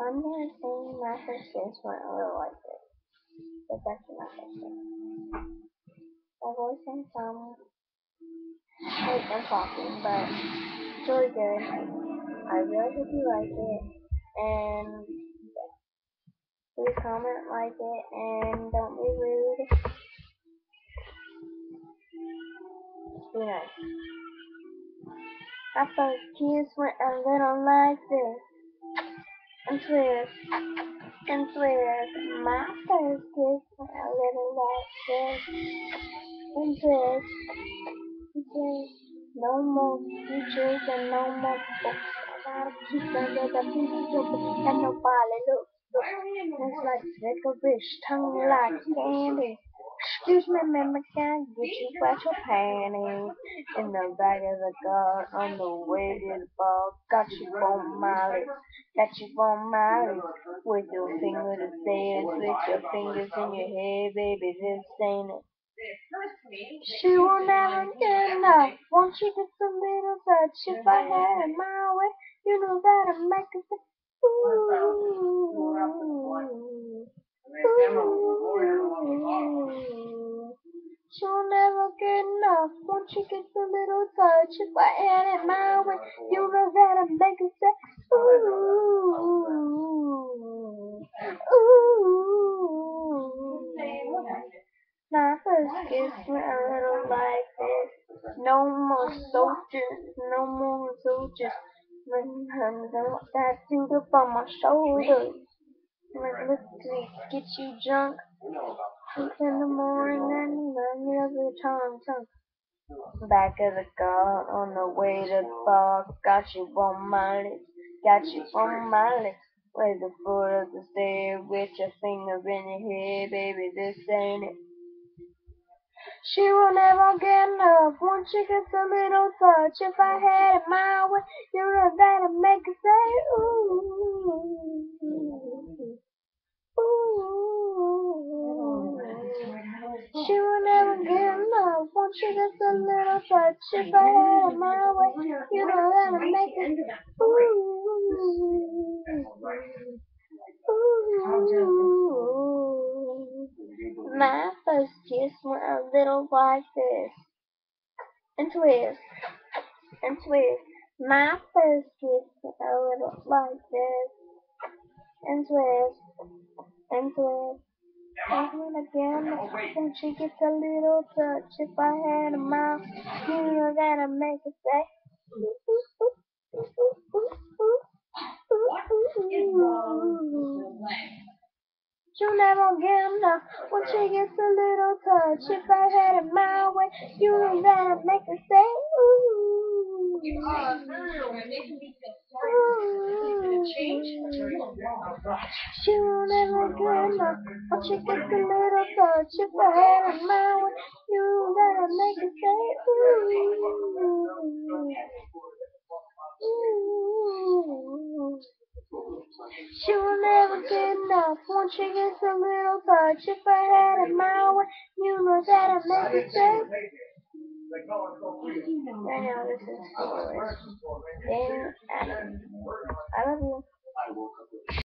I'm gonna sing my first kiss went a little like this. It's actually my first kiss. My voice and some like I'm talking, but it's really good. I really hope you like it. And please comment, like it, and don't be rude. Just be nice. My first kiss went a little like this. And twist, and twist. My first kiss went a little like this. And twist, and twist. No more futures and no more books. I gotta keep under the people and nobody looks. It's like licorice, tongue like candy. Excuse me, ma'am, I can't get you wet your panties. In the back of the car, on the way to the bar, got you on my lips, got you on my lips. With your finger to dance, with your fingers in your hair, baby, this ain't it. She will never get enough. Won't you just a little touch? If I had it my way, you know that I'd make it say, ooh, ooh. She'll never get enough. Won't you get a little touch? If I had it my way, you know that I'd make it say, ooh, ooh. My first kiss went a little like this. No more soldiers, no more soldiers. When that dude up on my shoulders. When lipstick gets you drunk. In the morning and then every tongue. Back of the car on the way to the bar. Got you on my lips, got you on my lips. With the foot of the stair, with your fingers in your hair, baby, this ain't it. She will never get enough. Once she gets a little touch, if I had it my way, you know that'd make her say, ooh, ooh. She will never get enough. Once she gets a little touch, if I had it my way, you know that'd make her say, ooh, ooh. My first kiss went a little like this. And twist, and twist. My first kiss went a little like this. And twist, and twist. And again, when she gets a little touch, if I had a mouth, you know that I make it say, ooh, ooh, ooh, ooh, ooh, ooh, ooh. She'll never get enough when she gets a little touch. If I had it my way, you know that I'd make her say, ooh, ooh. She'll never get enough when she gets a little touch. If I had it my way, you know that I'd make her say, ooh, ooh. She will never get enough once she gets a little touch. If I had it my way, you know that I'd make it say. Anyhow, this is Forrest. I love you.